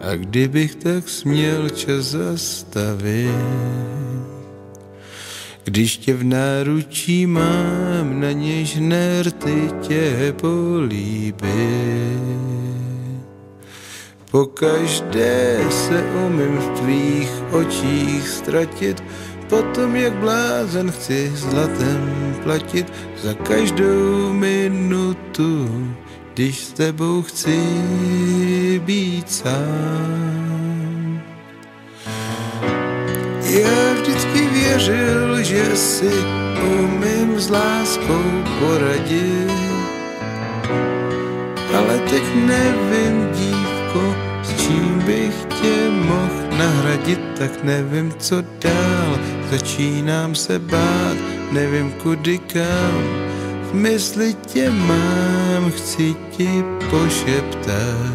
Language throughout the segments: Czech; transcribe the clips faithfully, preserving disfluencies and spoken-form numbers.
A kdybych tak směl čas zastavit, když tě v náručí mám, na něžné rty tě políbit. Pokaždé se umím v tvých očích ztratit, potom jak blázen chci zlatem platit za každou minutu, když s tebou chci být sám. Já vždycky věřil, že si umím s láskou poradit, ale teď nevím, dívko, s čím bych tě mohl nahradit, tak nevím, co dál, začínám se bát, nevím kudy kam, v mysli tě mám, chci ti pošeptat,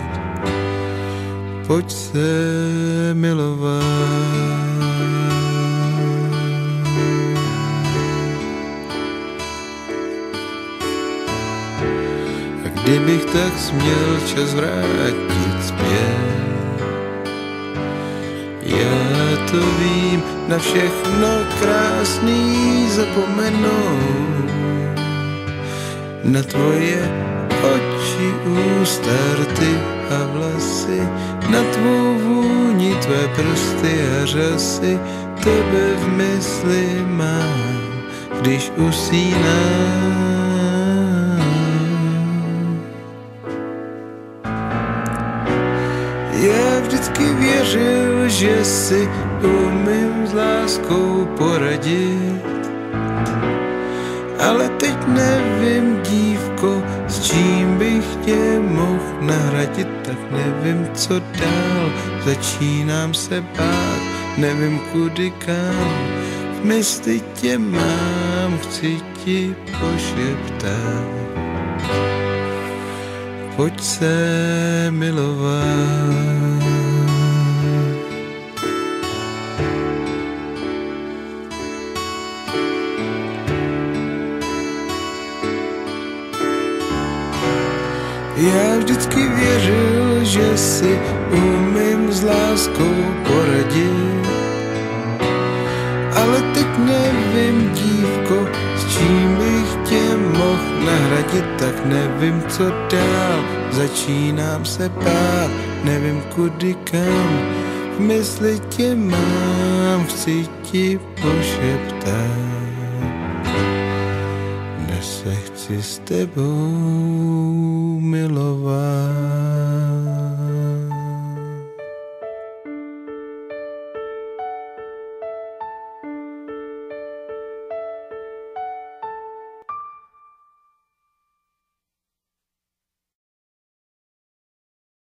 pojď se milovat. A kdybych tak směl čas vrátit zpět, já to vím, na všechno krásný zapomenout, na tvoje oči, ústa, rty a vlasy, na tvou vůni, tvé prsty a řasy, tebe v mysli mám, když usínám. Já vždycky věřil, že si umím s láskou poradit, ale teď nevím, dívko, s čím bych tě mohl nahradit, tak nevím, co dál, začínám se bát, nevím kudy kam, v mysli tě mám, chci ti pošeptat, pojď se milovat. Já vždycky věřil, že si umím s láskou poradit, ale teď nevím, dívko, s čím bych tě mohl nahradit, tak nevím, co dál, začínám se bát, nevím kudy kam, v mysli tě mám, chci ti pošeptat, dnes se chci s tebou milovat.